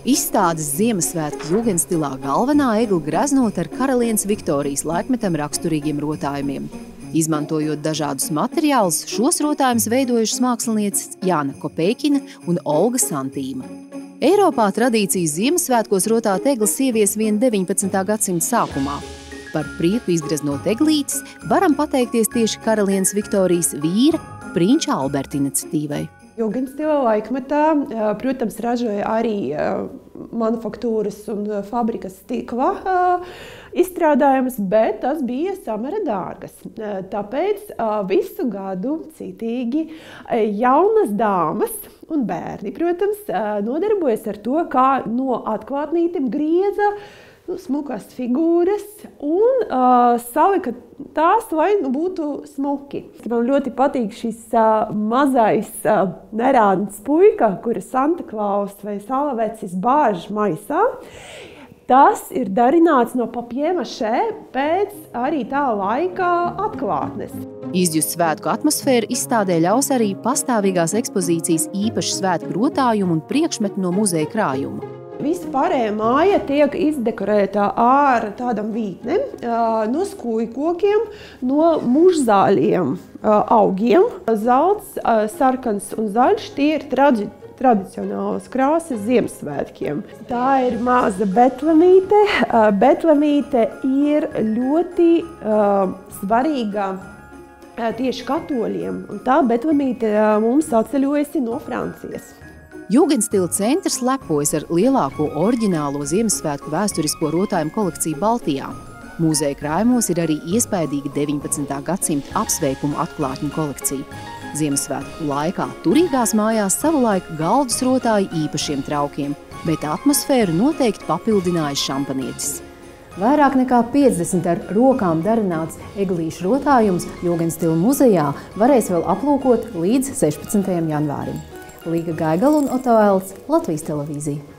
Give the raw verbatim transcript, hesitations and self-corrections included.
Izstādes Ziemassvētku jūgendstilā galvenā egla greznota ar karalienes Viktorijas laikmetam raksturīgiem rotājumiem. Izmantojot dažādus materiālus, šos rotājumus veidojušas mākslinieces Jāna Kopeikina un Olga Santīma. Eiropā tradīcijas Ziemassvētkos rotāt eglas ievies vien deviņpadsmitā gadsimta sākumā. Par prieku izgreznot eglītes varam pateikties tieši karalienes Viktorijas vīra, prinča Alberta iniciatīvai. Jūgendstila laikmetā, protams, ražoja arī manufaktūras un fabrikas stikla izstrādājumus, bet tas bija samara dārgas. Tāpēc visu gadu citīgi jaunas dāmas un bērni, protams, nodarbojas ar to, kā no atklātnītiem grieza smukās figūras un uh, salika tās, lai nu, būtu smuki. Man ļoti patīk šis uh, mazais uh, nerādnis puika, kura Santa Klaus vai Salavecis bāž maisā. Tas ir darināts no papjēmašē pēc arī tā laika atklātnes. Izjust svētku atmosfēru izstādē ļaus arī pastāvīgās ekspozīcijas īpaši svētku rotājumu un priekšmetu no muzeja krājuma. Visa pārējā māja tiek izdekorēta ar tādām vītnēm, no skujkokiem, no mužzāļiem augiem. Zelts, sarkans un zaļš tie ir tradi tradicionālas krāsas Ziemassvētkiem. Tā ir maza betlemīte. Betlemīte ir ļoti uh, svarīga tieši katoļiem, un tā betlemīte mums atceļojusi no Francijas. Jūgendstila centrs lepojas ar lielāko oriģinālo Ziemassvētku vēsturisko rotājumu kolekciju Baltijā. Muzeja krājumos ir arī iespaidīga deviņpadsmitā gadsimta apsveikumu atklātņu kolekcija. Ziemassvētku laikā turīgās mājās savulaik galdus rotāja īpašiem traukiem, bet atmosfēru noteikti papildināja šampanietis. Vairāk nekā piecdesmit ar rokām darināts eglīšu rotājums Jūgendstila muzejā varēs vēl aplūkot līdz sešpadsmitajam janvārim. Līga Gaigala un Oto Elts, Latvijas televīzija.